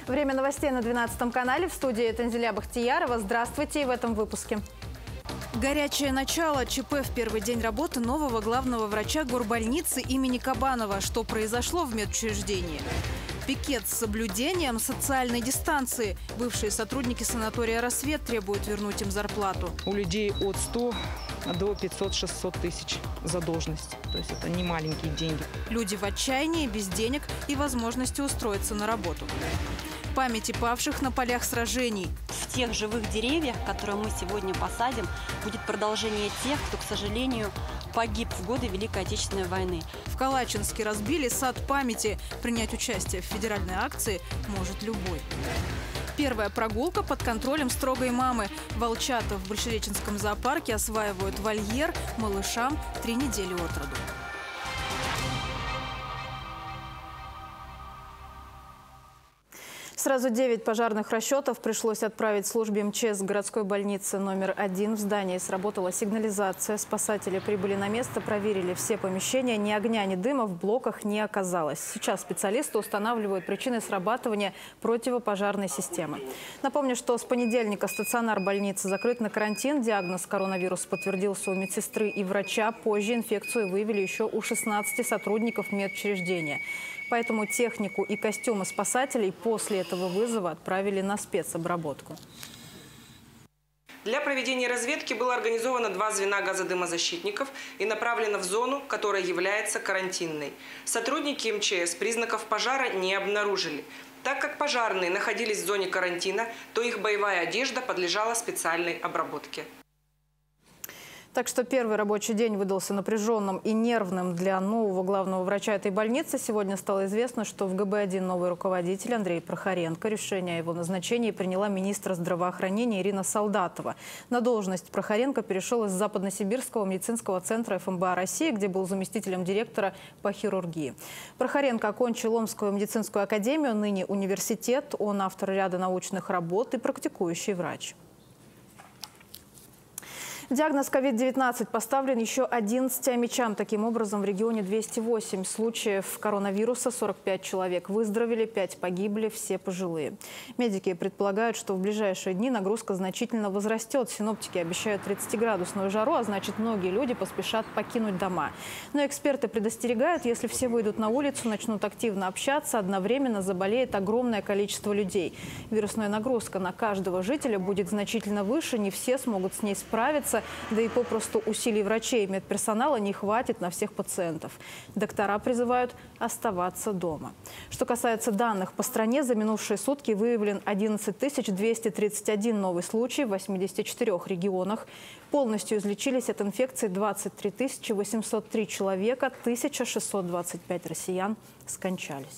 Время новостей на 12 канале. В студии Танзиля Бахтиярова. Здравствуйте и в этом выпуске. Горячее начало. ЧП в первый день работы нового главного врача горбольницы имени Кабанова. Что произошло в медучреждении? Пикет с соблюдением социальной дистанции. Бывшие сотрудники санатория «Рассвет» требуют вернуть им зарплату. У людей от 100 до 500-600 тысяч задолженность. То есть это не маленькие деньги. Люди в отчаянии, без денег и возможности устроиться на работу. Памяти павших на полях сражений. В тех живых деревьях, которые мы сегодня посадим, будет продолжение тех, кто, к сожалению, погиб в годы Великой Отечественной войны. В Калачинске разбили сад памяти. Принять участие в федеральной акции может любой. Первая прогулка под контролем строгой мамы. Волчата в Большереченском зоопарке осваивают вольер малышам 3 недели от роду. Сразу 9 пожарных расчетов пришлось отправить службе МЧС городской больницы номер 1. В здании сработала сигнализация. Спасатели прибыли на место, проверили все помещения. Ни огня, ни дыма в блоках не оказалось. Сейчас специалисты устанавливают причины срабатывания противопожарной системы. Напомню, что с понедельника стационар больницы закрыт на карантин. Диагноз коронавирус подтвердился у медсестры и врача. Позже инфекцию выявили еще у 16 сотрудников медучреждения. Поэтому технику и костюмы спасателей после этого вызова отправили на спецобработку. Для проведения разведки было организовано 2 звена газодымозащитников и направлено в зону, которая является карантинной. Сотрудники МЧС признаков пожара не обнаружили. Так как пожарные находились в зоне карантина, то их боевая одежда подлежала специальной обработке. Так что первый рабочий день выдался напряженным и нервным для нового главного врача этой больницы. Сегодня стало известно, что в ГБ-1 новый руководитель Андрей Прохоренко. Решение о его назначении приняла министр здравоохранения Ирина Солдатова. На должность Прохоренко перешел из Западносибирского медицинского центра ФМБА России, где был заместителем директора по хирургии. Прохоренко окончил Омскую медицинскую академию, ныне университет. Он автор ряда научных работ и практикующий врач. Диагноз COVID-19 поставлен еще 11 омичам. Таким образом, в регионе 208 случаев коронавируса, 45 человек выздоровели, 5 погибли, все пожилые. Медики предполагают, что в ближайшие дни нагрузка значительно возрастет. Синоптики обещают 30-градусную жару, а значит, многие люди поспешат покинуть дома. Но эксперты предостерегают, если все выйдут на улицу, начнут активно общаться, одновременно заболеет огромное количество людей. Вирусная нагрузка на каждого жителя будет значительно выше, не все смогут с ней справиться. Да и попросту усилий врачей и медперсонала не хватит на всех пациентов. Доктора призывают оставаться дома. Что касается данных, по стране за минувшие сутки выявлен 11 231 новый случай в 84 регионах. Полностью излечились от инфекции 23 803 человека, 1625 россиян скончались.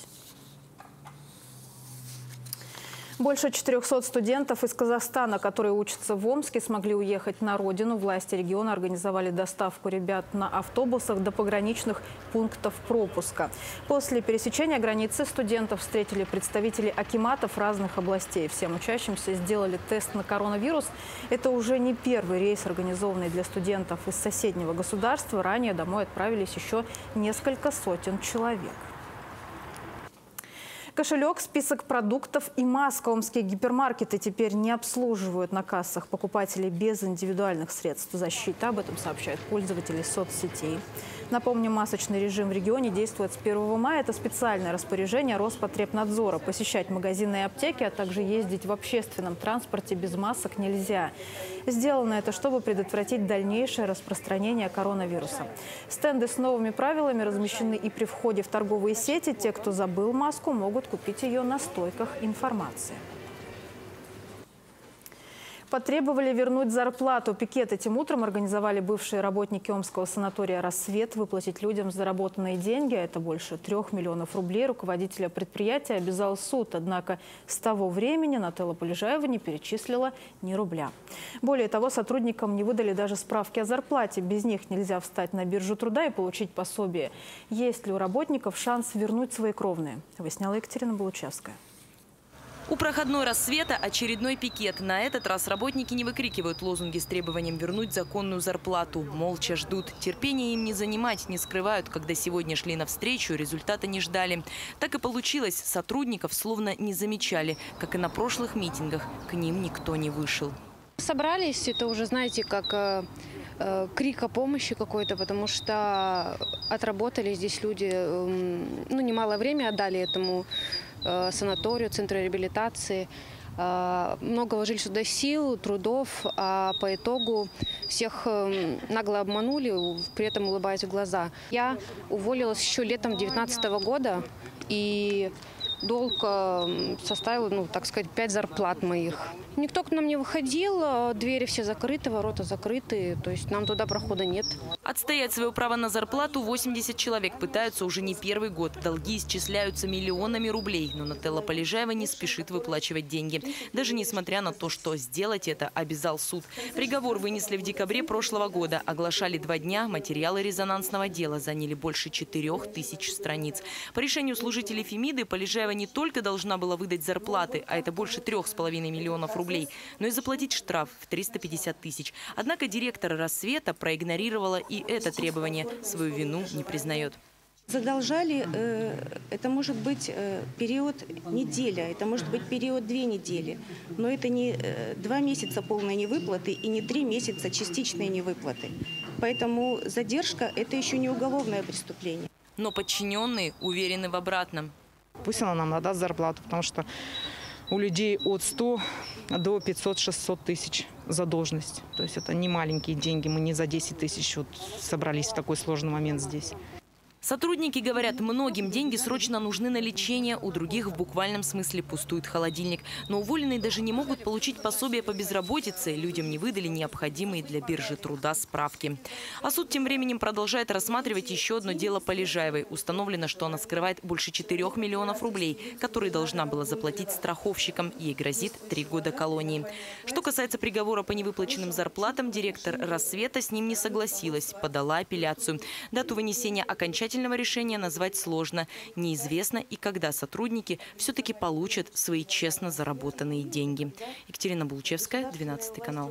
Больше 400 студентов из Казахстана, которые учатся в Омске, смогли уехать на родину. Власти региона организовали доставку ребят на автобусах до пограничных пунктов пропуска. После пересечения границы студентов встретили представители акиматов разных областей. Всем учащимся сделали тест на коронавирус. Это уже не первый рейс, организованный для студентов из соседнего государства. Ранее домой отправились еще несколько сотен человек. Кошелек, список продуктов и маска. Омские гипермаркеты теперь не обслуживают на кассах покупателей без индивидуальных средств защиты. Об этом сообщают пользователи соцсетей. Напомню, масочный режим в регионе действует с 1 мая. Это специальное распоряжение Роспотребнадзора. Посещать магазины и аптеки, а также ездить в общественном транспорте без масок нельзя. Сделано это, чтобы предотвратить дальнейшее распространение коронавируса. Стенды с новыми правилами размещены и при входе в торговые сети. Те, кто забыл маску, могут купить ее на стойках информации. Потребовали вернуть зарплату. Пикет этим утром организовали бывшие работники Омского санатория «Рассвет». Выплатить людям заработанные деньги, а это больше 3 миллионов рублей, руководителя предприятия обязал суд. Однако с того времени Нателла Полежаева не перечислила ни рубля. Более того, сотрудникам не выдали даже справки о зарплате. Без них нельзя встать на биржу труда и получить пособие. Есть ли у работников шанс вернуть свои кровные? Выясняла Екатерина Булучевская. У проходной рассвета очередной пикет. На этот раз работники не выкрикивают лозунги с требованием вернуть законную зарплату. Молча ждут. Терпение им не занимать, не скрывают. Когда сегодня шли навстречу, результата не ждали. Так и получилось. Сотрудников словно не замечали. Как и на прошлых митингах, к ним никто не вышел. Собрались, это уже, знаете, как крик о помощи какой-то, потому что отработали здесь люди, немалое время отдали этому санаторию, центру реабилитации. Много вложили сюда сил, трудов, а по итогу всех нагло обманули, при этом улыбаясь в глаза. Я уволилась еще летом 2019 года, и долг составил, 5 зарплат моих. Никто к нам не выходил, двери все закрыты, ворота закрыты, то есть нам туда прохода нет. Отстоять свое право на зарплату 80 человек пытаются уже не первый год. Долги исчисляются миллионами рублей, но Нателла Полежаева не спешит выплачивать деньги. Даже несмотря на то, что сделать это обязал суд. Приговор вынесли в декабре прошлого года. Оглашали 2 дня, материалы резонансного дела заняли больше 4000 страниц. По решению служителей Фемиды Полежаева не только должна была выдать зарплаты, а это больше 3,5 миллионов рублей, но и заплатить штраф в 350 тысяч. Однако директор «Рассвета» проигнорировала и это требование. Свою вину не признает. Задолжали, это может быть период неделя, это может быть период 2 недели. Но это не 2 месяца полной невыплаты и не 3 месяца частичной невыплаты. Поэтому задержка – это еще не уголовное преступление. Но подчиненные уверены в обратном. Пусть она нам надаст зарплату, потому что у людей от 100 до 500-600 тысяч задолженность. То есть это не маленькие деньги. Мы не за 10 тысяч собрались в такой сложный момент здесь. Сотрудники говорят, многим деньги срочно нужны на лечение, у других в буквальном смысле пустует холодильник. Но уволенные даже не могут получить пособие по безработице. Людям не выдали необходимые для биржи труда справки. А суд тем временем продолжает рассматривать еще одно дело Полежаевой. Установлено, что она скрывает больше 4 миллионов рублей, которые должна была заплатить страховщикам. Ей грозит 3 года колонии. Что касается приговора по невыплаченным зарплатам, директор «Рассвета» с ним не согласилась, подала апелляцию. Дату вынесения окончательного решения назвать сложно. Неизвестно и когда сотрудники все-таки получат свои честно заработанные деньги. Екатерина Булчевская, 12 канал.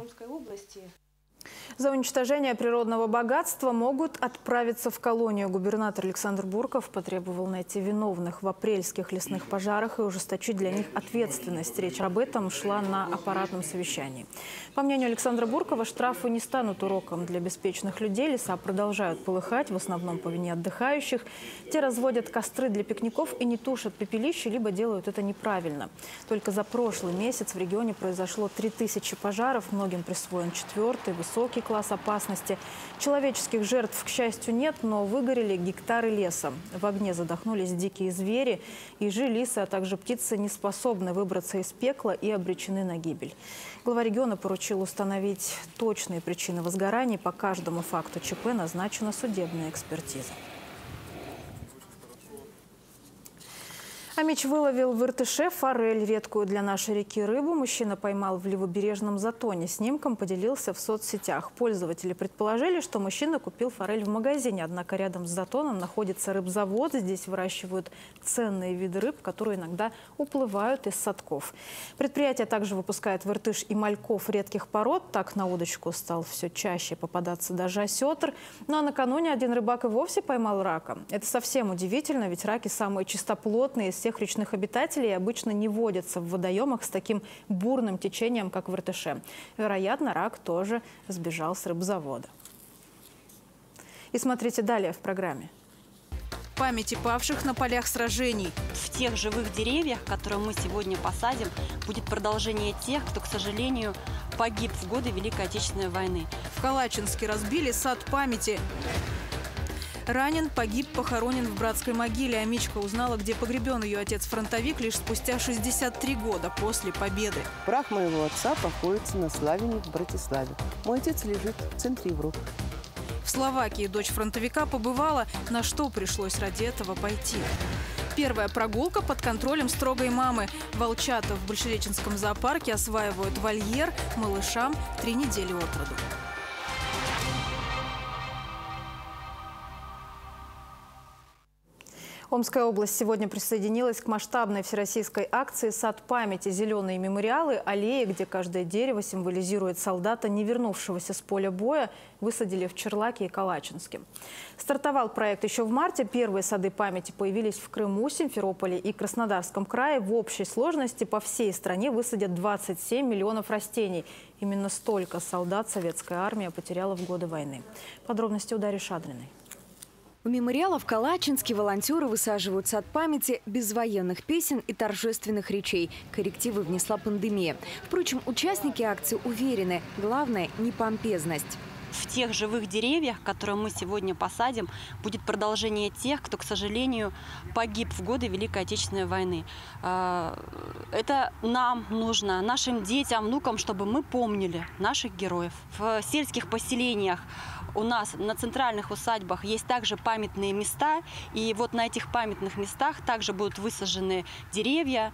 За уничтожение природного богатства могут отправиться в колонию. Губернатор Александр Бурков потребовал найти виновных в апрельских лесных пожарах и ужесточить для них ответственность. Речь об этом шла на аппаратном совещании. По мнению Александра Буркова, штрафы не станут уроком для беспечных людей. Леса продолжают полыхать, в основном по вине отдыхающих. Те разводят костры для пикников и не тушат пепелище, либо делают это неправильно. Только за прошлый месяц в регионе произошло 3000 пожаров. Многим присвоен 4-й, высокий класс опасности. Человеческих жертв, к счастью, нет, но выгорели гектары леса. В огне задохнулись дикие звери. Ежи, лисы, а также птицы не способны выбраться из пекла и обречены на гибель. Глава региона поручил установить точные причины возгораний. По каждому факту ЧП назначена судебная экспертиза. Амич выловил в Иртыше форель, редкую для нашей реки рыбу. Мужчина поймал в левобережном затоне. Снимком поделился в соцсетях. Пользователи предположили, что мужчина купил форель в магазине. Однако рядом с затоном находится рыбзавод. Здесь выращивают ценные виды рыб, которые иногда уплывают из садков. Предприятие также выпускает в Иртыш и мальков редких пород. Так на удочку стал все чаще попадаться даже осетр. Ну а накануне один рыбак и вовсе поймал рака. Это совсем удивительно, ведь раки самые чистоплотные из всех речных обитателей и обычно не водятся в водоемах с таким бурным течением, как в Иртыше. Вероятно, рак тоже сбежал с рыбзавода. И смотрите далее в программе. Памяти павших на полях сражений. В тех живых деревьях, которые мы сегодня посадим, будет продолжение тех, кто, к сожалению, погиб в годы Великой Отечественной войны. В Калачинске разбили сад памяти. Ранен, погиб, похоронен в братской могиле. Амичка узнала, где погребен ее отец-фронтовик лишь спустя 63 года после победы. Прах моего отца покоится на Славине в Братиславе. Мой отец лежит в центре Европы. В Словакии дочь фронтовика побывала, на что пришлось ради этого пойти. Первая прогулка под контролем строгой мамы. Волчата в Большереченском зоопарке осваивают вольер малышам 3 недели от роду. Омская область сегодня присоединилась к масштабной всероссийской акции «Сад памяти. Зеленые мемориалы». Аллеи, где каждое дерево символизирует солдата, не вернувшегося с поля боя, высадили в Черлаке и Калачинске. Стартовал проект еще в марте. Первые сады памяти появились в Крыму, Симферополе и Краснодарском крае. В общей сложности по всей стране высадят 27 миллионов растений. Именно столько солдат советская армия потеряла в годы войны. Подробности у Дарьи Шадриной. У мемориала в Калачинске волонтеры высаживают сад памяти без военных песен и торжественных речей. Коррективы внесла пандемия. Впрочем, участники акции уверены, главное – не помпезность. В тех живых деревьях, которые мы сегодня посадим, будет продолжение тех, кто, к сожалению, погиб в годы Великой Отечественной войны. Это нам нужно, нашим детям, внукам, чтобы мы помнили наших героев. В сельских поселениях у нас на центральных усадьбах есть также памятные места. И вот на этих памятных местах также будут высажены деревья.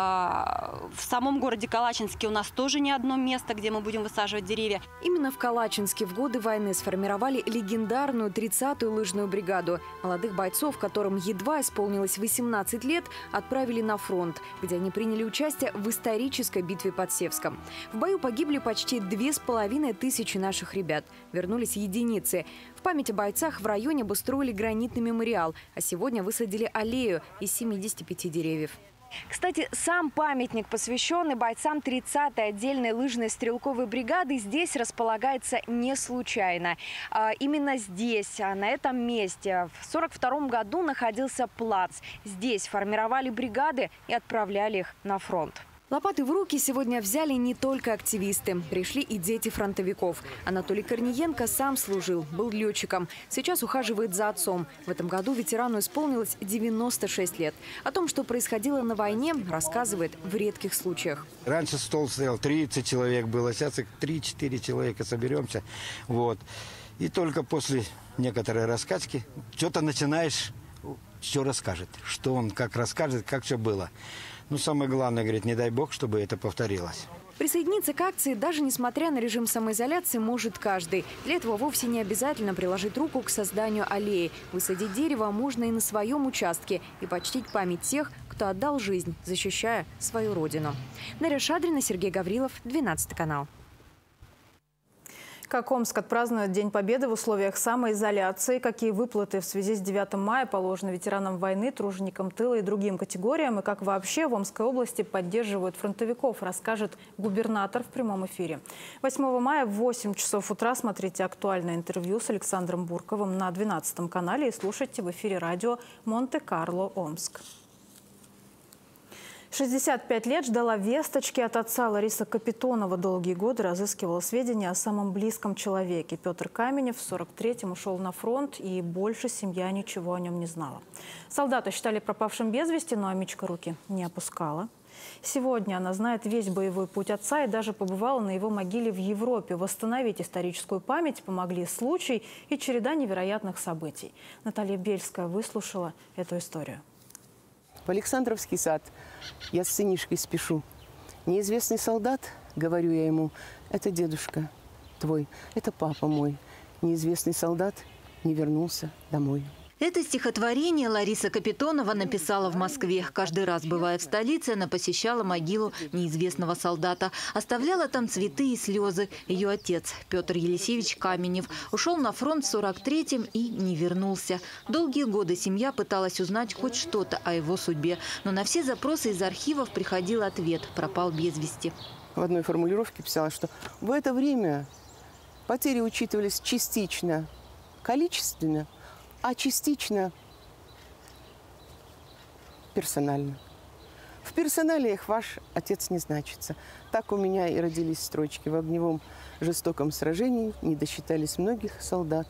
В самом городе Калачинске у нас тоже не одно место, где мы будем высаживать деревья. Именно в Калачинске в годы войны сформировали легендарную 30-ю лыжную бригаду. Молодых бойцов, которым едва исполнилось 18 лет, отправили на фронт, где они приняли участие в исторической битве под Севском. В бою погибли почти 2500 наших ребят. Вернулись единицы. В память о бойцах в районе обустроили гранитный мемориал, а сегодня высадили аллею из 75 деревьев. Кстати, сам памятник, посвященный бойцам 30-й отдельной лыжной стрелковой бригады, здесь располагается не случайно. Именно здесь, на этом месте, в 1942 году находился плац. Здесь формировали бригады и отправляли их на фронт. Лопаты в руки сегодня взяли не только активисты. Пришли и дети фронтовиков. Анатолий Корниенко сам служил, был летчиком. Сейчас ухаживает за отцом. В этом году ветерану исполнилось 96 лет. О том, что происходило на войне, рассказывает в редких случаях. Раньше стол стоял, 30 человек было, сейчас 3-4 человека соберемся. Вот. И только после некоторой раскачки что-то начинаешь, все расскажет. Что он как расскажет, как все было. Ну, самое главное, говорит, не дай бог, чтобы это повторилось. Присоединиться к акции, даже несмотря на режим самоизоляции, может каждый. Для этого вовсе не обязательно приложить руку к созданию аллеи. Высадить дерево можно и на своем участке и почтить память тех, кто отдал жизнь, защищая свою родину. Дарья Шадрина, Сергей Гаврилов, 12 канал. Как Омск отпразднует День Победы в условиях самоизоляции, какие выплаты в связи с 9 мая положены ветеранам войны, труженикам тыла и другим категориям, и как вообще в Омской области поддерживают фронтовиков, расскажет губернатор в прямом эфире. 8 мая в 8 часов утра смотрите актуальное интервью с Александром Бурковым на 12 канале и слушайте в эфире радио «Монте-Карло, Омск». 65 лет ждала весточки от отца. Лариса Капитонова долгие годы разыскивала сведения о самом близком человеке. Петр Каменев в 43-м ушел на фронт, и больше семья ничего о нем не знала. Солдата считали пропавшим без вести, но Амичка руки не опускала. Сегодня она знает весь боевой путь отца и даже побывала на его могиле в Европе. Восстановить историческую память помогли случай и череда невероятных событий. Наталья Бельская выслушала эту историю. В Александровский сад я с сынишкой спешу. Неизвестный солдат, говорю я ему, это дедушка твой, это папа мой. Неизвестный солдат не вернулся домой. Это стихотворение Лариса Капитонова написала в Москве. Каждый раз, бывая в столице, она посещала могилу неизвестного солдата. Оставляла там цветы и слезы. Ее отец, Петр Елисеевич Каменев, ушел на фронт в 43-м и не вернулся. Долгие годы семья пыталась узнать хоть что-то о его судьбе. Но на все запросы из архивов приходил ответ – пропал без вести. В одной формулировке писала, что в это время потери учитывались частично количественно, а частично персонально. В персоналиях ваш отец не значится. Так у меня и родились строчки. В огневом жестоком сражении не досчитались многих солдат.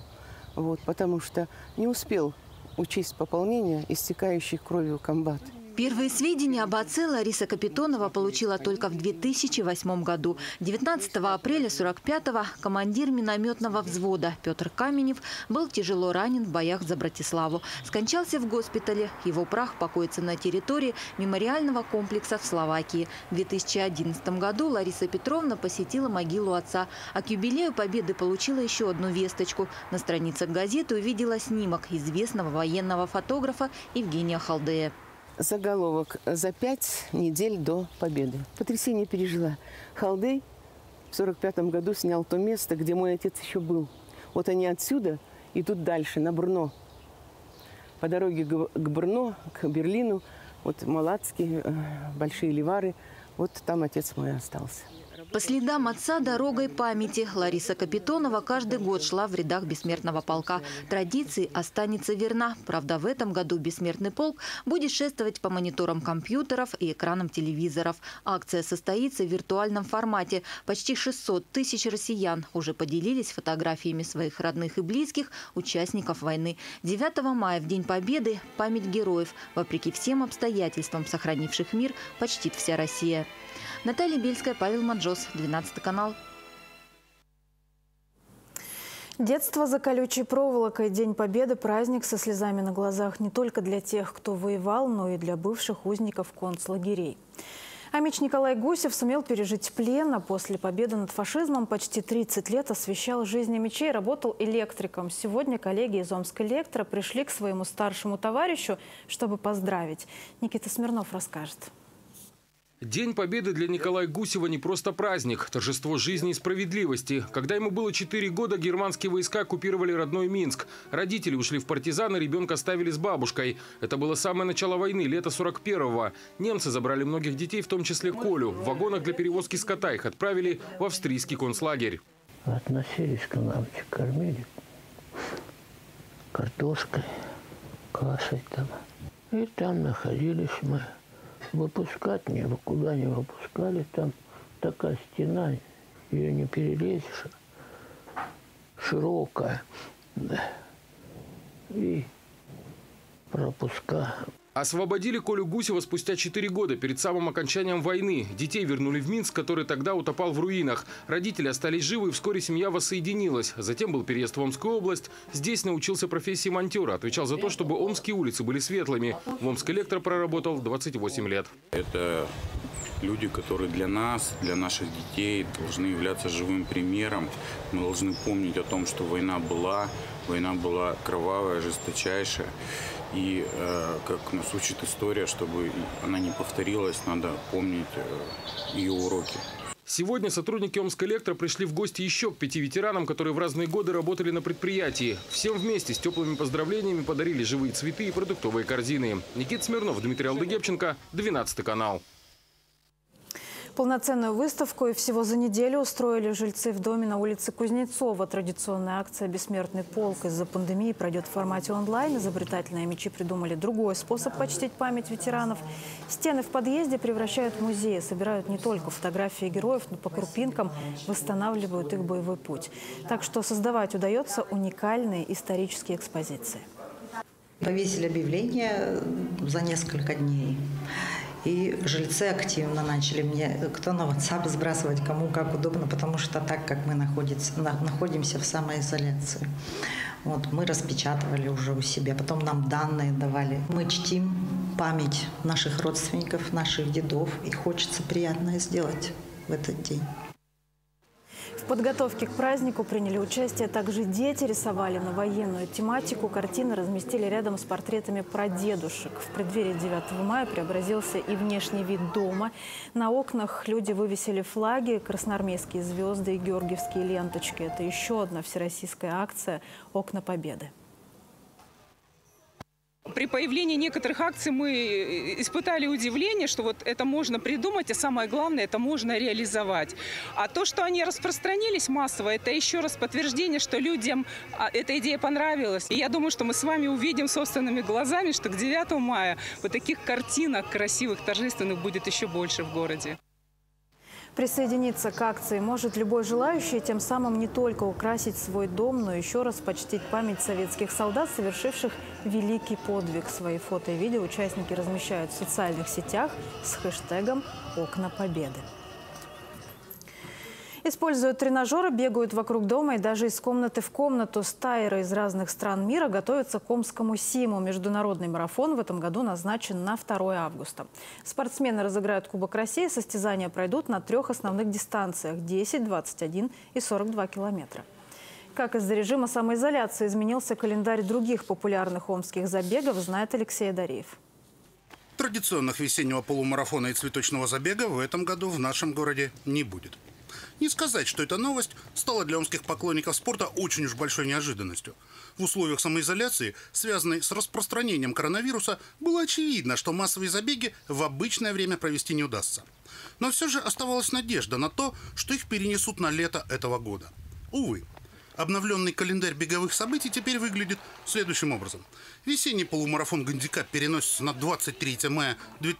Вот, потому что не успел учесть пополнение истекающий кровью комбат. Первые сведения об отце Лариса Капитонова получила только в 2008 году. 19 апреля 1945-го командир минометного взвода Петр Каменев был тяжело ранен в боях за Братиславу. Скончался в госпитале. Его прах покоится на территории мемориального комплекса в Словакии. В 2011 году Лариса Петровна посетила могилу отца, а к юбилею Победы получила еще одну весточку. На страницах газеты увидела снимок известного военного фотографа Евгения Халдея. Заголовок: «За 5 недель до Победы». Потрясение пережила. Халдей в 1945 году снял то место, где мой отец еще был. Вот они отсюда идут дальше, на Брно. По дороге к Брно, к Берлину, вот Малацкий, Большие Ливары, вот там отец мой остался. По следам отца дорогой памяти Лариса Капитонова каждый год шла в рядах бессмертного полка. Традиции останется верна. Правда, в этом году бессмертный полк будет шествовать по мониторам компьютеров и экранам телевизоров. Акция состоится в виртуальном формате. Почти 600 тысяч россиян уже поделились фотографиями своих родных и близких участников войны. 9 мая, в День Победы, память героев, вопреки всем обстоятельствам, сохранивших мир, почтит вся Россия. Наталья Бельская, Павел Маджос, 12 канал. Детство за колючей проволокой. День Победы – праздник со слезами на глазах не только для тех, кто воевал, но и для бывших узников концлагерей. Амич Николай Гусев сумел пережить плен, а после победы над фашизмом почти 30 лет освещал жизнь амичей, работал электриком. Сегодня коллеги из Омскэлектро пришли к своему старшему товарищу, чтобы поздравить. Никита Смирнов расскажет. День Победы для Николая Гусева не просто праздник, торжество жизни и справедливости. Когда ему было 4 года, германские войска оккупировали родной Минск. Родители ушли в партизаны, ребенка оставили с бабушкой. Это было самое начало войны, лето 41-го. Немцы забрали многих детей, в том числе Колю. В вагонах для перевозки скота их отправили в австрийский концлагерь. Относились к нам, кормили картошкой, кашей там. И там находились мы. Выпускать куда не выпускали, там такая стена, ее не перелезешь, широкая, да. И пропуска. Освободили Колю Гусева спустя 4 года, перед самым окончанием войны. Детей вернули в Минск, который тогда утопал в руинах. Родители остались живы, и вскоре семья воссоединилась. Затем был переезд в Омскую область. Здесь научился профессии монтера. Отвечал за то, чтобы омские улицы были светлыми. В Омскэлектро проработал 28 лет. Это люди, которые для нас, для наших детей должны являться живым примером. Мы должны помнить о том, что война была кровавая, жесточайшая. И, как нас учит история, чтобы она не повторилась, надо помнить ее уроки. Сегодня сотрудники Омскэлектро пришли в гости еще к 5 ветеранам, которые в разные годы работали на предприятии. Всем вместе с теплыми поздравлениями подарили живые цветы и продуктовые корзины. Никита Смирнов, Дмитрий Алдыгепченко, 12 канал. Полноценную выставку и всего за неделю устроили жильцы в доме на улице Кузнецова. Традиционная акция «Бессмертный полк» из-за пандемии пройдет в формате онлайн. Изобретательные амичи придумали другой способ почтить память ветеранов. Стены в подъезде превращают в музеи. Собирают не только фотографии героев, но по крупинкам восстанавливают их боевой путь. Так что создавать удается уникальные исторические экспозиции. Повесили объявление за несколько дней. И жильцы активно начали мне кто на WhatsApp сбрасывать, кому как удобно, потому что так как мы находимся в самоизоляции. Вот, мы распечатывали уже у себя, потом нам данные давали. Мы чтим память наших родственников, наших дедов, и хочется приятное сделать в этот день. В подготовке к празднику приняли участие также дети. Рисовали на военную тематику. Картины разместили рядом с портретами прадедушек. В преддверии 9 мая преобразился и внешний вид дома. На окнах люди вывесили флаги, красноармейские звезды и георгиевские ленточки. Это еще одна всероссийская акция «Окна Победы». При появлении некоторых акций мы испытали удивление, что вот это можно придумать, а самое главное, это можно реализовать. А то, что они распространились массово, это еще раз подтверждение, что людям эта идея понравилась. И я думаю, что мы с вами увидим собственными глазами, что к 9 мая вот таких картинок красивых, торжественных будет еще больше в городе. Присоединиться к акции может любой желающий, тем самым не только украсить свой дом, но еще раз почтить память советских солдат, совершивших великий подвиг. Свои фото и видео участники размещают в социальных сетях с хэштегом «Окна Победы». Используют тренажеры, бегают вокруг дома и даже из комнаты в комнату. Стайеры из разных стран мира готовятся к Омскому СИМу. Международный марафон в этом году назначен на 2 августа. Спортсмены разыграют Кубок России. Состязания пройдут на 3 основных дистанциях – 10, 21 и 42 километра. Как из-за режима самоизоляции изменился календарь других популярных омских забегов, знает Алексей Адариев. Традиционных весеннего полумарафона и цветочного забега в этом году в нашем городе не будет. Не сказать, что эта новость стала для омских поклонников спорта очень уж большой неожиданностью. В условиях самоизоляции, связанной с распространением коронавируса, было очевидно, что массовые забеги в обычное время провести не удастся. Но все же оставалась надежда на то, что их перенесут на лето этого года. Увы. Обновленный календарь беговых событий теперь выглядит следующим образом. Весенний полумарафон «Гандикап» переносится на 23 мая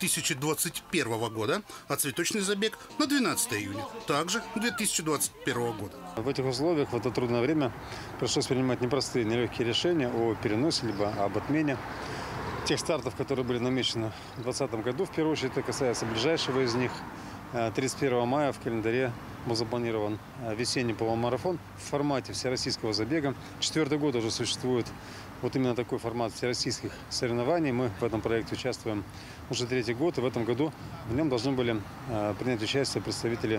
2021 года, а цветочный забег на 12 июня, также 2021 года. В этих условиях в это трудное время пришлось принимать непростые, нелегкие решения о переносе либо об отмене тех стартов, которые были намечены в 2020 году. В первую очередь это касается ближайшего из них. 31 мая в календаре был запланирован весенний полумарафон в формате всероссийского забега. 4-й год уже существует вот именно такой формат всероссийских соревнований. Мы в этом проекте участвуем уже 3-й год, и в этом году в нем должны были принять участие представители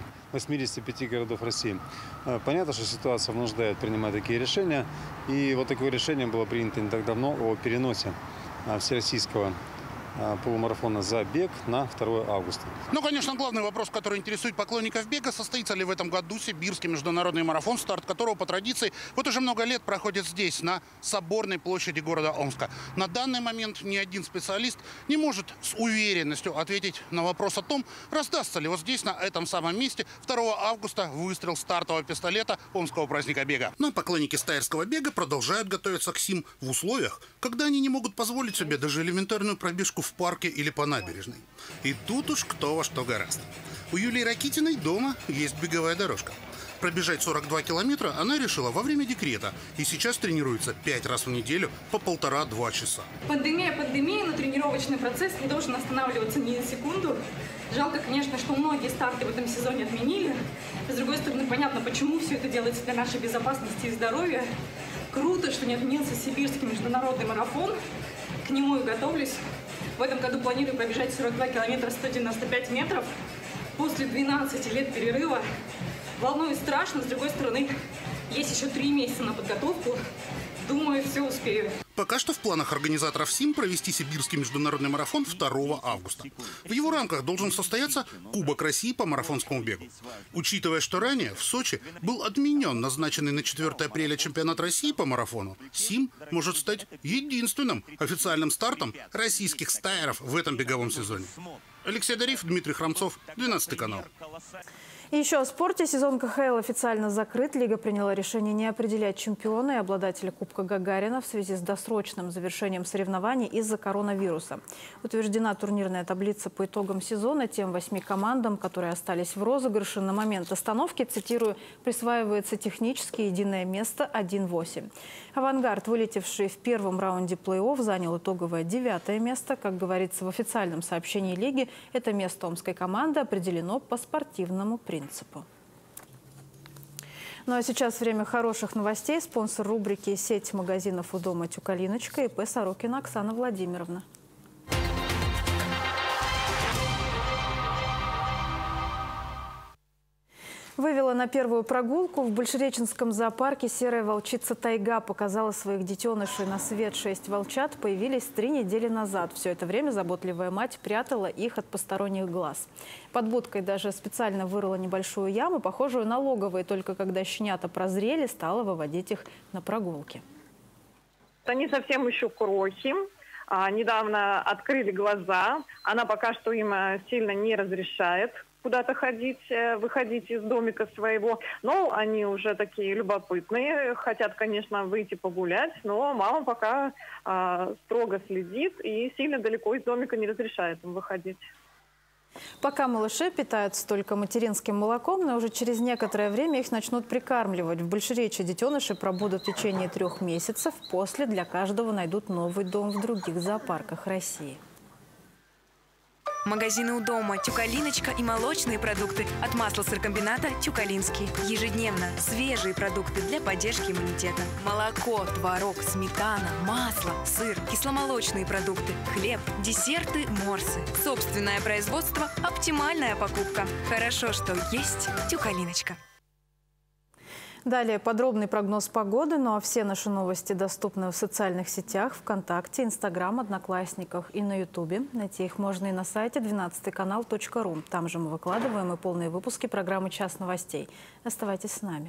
85 городов России. Понятно, что ситуация вынуждает принимать такие решения, и вот такое решение было принято не так давно о переносе всероссийского полумарафона «Забег» на 2 августа. Ну, конечно, главный вопрос, который интересует поклонников бега, состоится ли в этом году Сибирский международный марафон, старт которого по традиции вот уже много лет проходит здесь, на Соборной площади города Омска. На данный момент ни один специалист не может с уверенностью ответить на вопрос о том, раздастся ли вот здесь, на этом самом месте, 2 августа выстрел стартового пистолета Омского праздника бега. Но поклонники стайерского бега продолжают готовиться к СИМ в условиях, когда они не могут позволить себе даже элементарную пробежку в парке или по набережной. И тут уж кто во что гораст. У Юлии Ракитиной дома есть беговая дорожка. Пробежать 42 километра она решила во время декрета. И сейчас тренируется 5 раз в неделю по 1,5-2 часа. Пандемия, но тренировочный процесс не должен останавливаться ни на секунду. Жалко, конечно, что многие старты в этом сезоне отменили. С другой стороны, понятно, почему все это делается для нашей безопасности и здоровья. Круто, что не отменился Сибирский международный марафон. К нему и готовлюсь. В этом году планирую пробежать 42 километра 195 метров. После 12 лет перерыва. Волнуюсь страшно, с другой стороны, есть еще 3 месяца на подготовку. Думаю, все успею. Пока что в планах организаторов СИМ провести Сибирский международный марафон 2 августа. В его рамках должен состояться Кубок России по марафонскому бегу. Учитывая, что ранее в Сочи был отменен назначенный на 4 апреля чемпионат России по марафону, СИМ может стать единственным официальным стартом российских стайеров в этом беговом сезоне. Алексей Адариев, Дмитрий Храмцов, 12 канал. И еще о спорте. Сезон КХЛ официально закрыт. Лига приняла решение не определять чемпиона и обладателя Кубка Гагарина в связи с досрочным завершением соревнований из-за коронавируса. Утверждена турнирная таблица по итогам сезона. Тем 8 командам, которые остались в розыгрыше на момент остановки, цитирую, присваивается технически единое место 1-8. «Авангард», вылетевший в первом раунде плей-офф, занял итоговое 9-е место. Как говорится в официальном сообщении лиги, это место омской команды определено по спортивному принципу. Ну а сейчас время хороших новостей. Спонсор рубрики «Сеть магазинов у дома Тюкалиночка» ИП Сорокина Оксана Владимировна. Вывела на первую прогулку. В Большереченском зоопарке серая волчица Тайга показала своих детенышей на свет. 6 волчат появились 3 недели назад. Все это время заботливая мать прятала их от посторонних глаз. Под будкой даже специально вырыла небольшую яму, похожую на логово. И только когда щенята прозрели, стала выводить их на прогулки. Они совсем еще крохи. Недавно открыли глаза. Она пока что им сильно не разрешает куда-то ходить, выходить из домика своего. Но они уже такие любопытные, хотят, конечно, выйти погулять, но мама пока строго следит и сильно далеко из домика не разрешает им выходить. Пока малыши питаются только материнским молоком, но уже через некоторое время их начнут прикармливать. В Большеречье детеныши пробудут в течение 3 месяцев. После для каждого найдут новый дом в других зоопарках России. Магазины у дома, Тюкалиночка и молочные продукты от маслосыркомбината «Тюкалинский». Ежедневно свежие продукты для поддержки иммунитета. Молоко, творог, сметана, масло, сыр, кисломолочные продукты, хлеб, десерты, морсы. Собственное производство – оптимальная покупка. Хорошо, что есть «Тюкалиночка». Далее подробный прогноз погоды, ну а все наши новости доступны в социальных сетях, ВКонтакте, Инстаграм, Одноклассниках и на Ютубе. Найти их можно и на сайте 12kanal.ru. Там же мы выкладываем и полные выпуски программы «Час новостей». Оставайтесь с нами.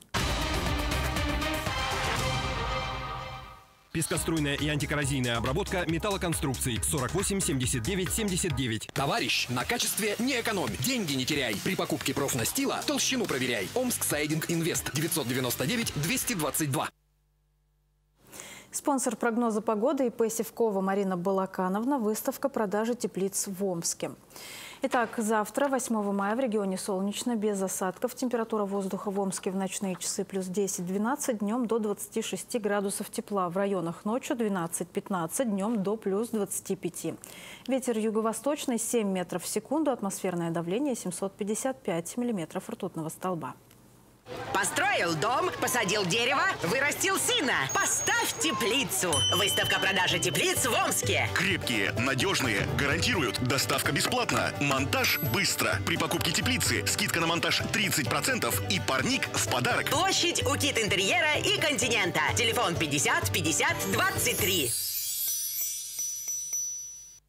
Пескоструйная и антикоррозийная обработка металлоконструкций 48 79 79. Товарищ, на качестве не экономь, деньги не теряй. При покупке профнастила толщину проверяй. Омск Сайдинг Инвест 999 222. Спонсор прогноза погоды ИП Севкова Марина Балакановна. Выставка продажи теплиц в Омске. Итак, завтра, 8 мая, в регионе солнечно, без осадков. Температура воздуха в Омске в ночные часы плюс 10-12, днем до 26 градусов тепла. В районах ночью 12-15, днем до плюс 25. Ветер юго-восточный 7 метров в секунду, атмосферное давление 755 миллиметров ртутного столба. Построил дом, посадил дерево, вырастил сына. Поставь теплицу. Выставка продажи теплиц в Омске. Крепкие, надежные, гарантируют. Доставка бесплатна. Монтаж быстро. При покупке теплицы скидка на монтаж 30% и парник в подарок. Площадь у Кит Интерьера и Континента. Телефон 50 50 23.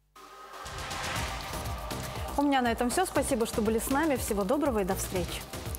У меня на этом все. Спасибо, что были с нами. Всего доброго и до встречи.